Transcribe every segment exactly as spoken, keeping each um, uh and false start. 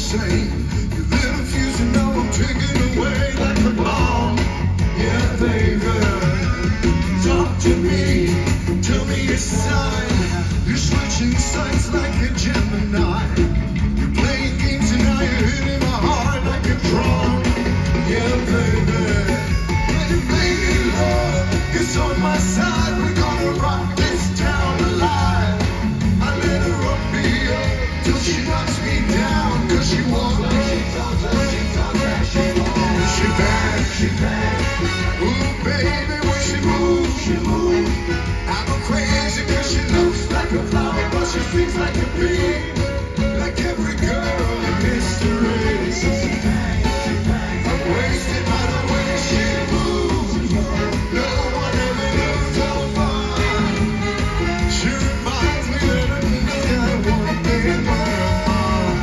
same. You little fuse and now I'm taking away like a bomb. Yeah, baby, talk to me, tell me your sign. You're switching sides like a Gemini. You're playing games and now you're hitting my heart like a drum. Yeah, baby, baby, baby, love is on my side. We're gonna rock this town alive. I let her up me up till she knocks me down. Cause she wants me, she talks like she talks like she wants. She bad, she bad. Ooh, baby, when she moves, she moves. I go crazy cause she looks like a flower, but she speaks like a bee. Like every girl in history. So she bang, she bang. I'm wasted by the way she moves. No one ever looked so fine. She reminds me that I only got one thing on her mind.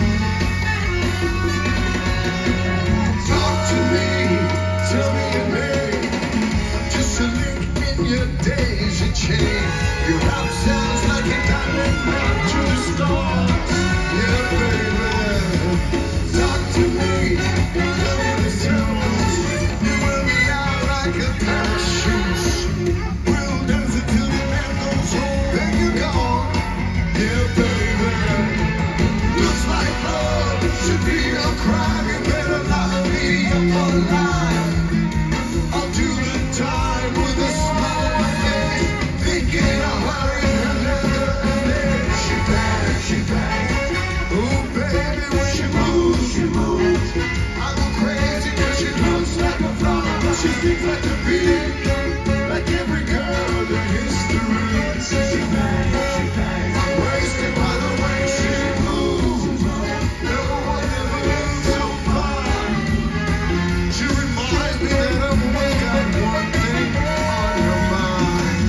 Talk to me, tell me your name. I'm just a link in your daisy chain. Your house sounds like a diamond map to the stars. Yeah, baby, talk to me, tell me the sounds. You wear me out like a pair of shoes. We'll dance until the man goes home, then you're gone. Yeah, baby, looks like love should be a crime. You better lock me up for life. I'll do the time with a smile on my face, thinking I'll hurry another day. She bang, she bang. Oh baby, when she moves, she moves. I go crazy cause she looks like a flower, but she speaks like a bee. Like every girl in history. So she bang, she bang. I'm wasted by the way she moves. No one ever looked so fine. She reminds me that I've only got one thing on her mind.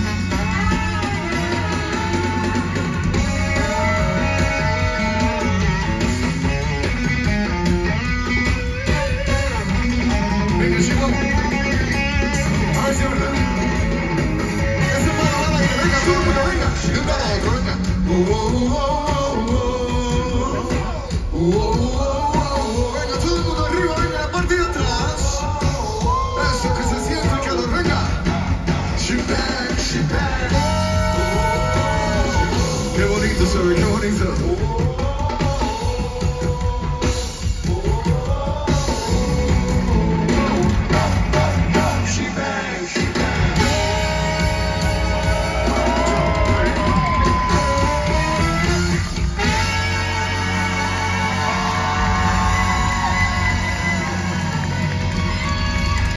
Venga, Chihuahua. A ver si habla. Ese mano, mano, que venga, todo el mundo, venga. De un lado a otro, venga. Oh, oh, oh, oh, oh, oh, oh, oh. Venga, todo el mundo arriba, venga, la parte de atrás. Eso que se siente el calor, venga. She bang, she bang. Qué bonito se ve, qué bonito.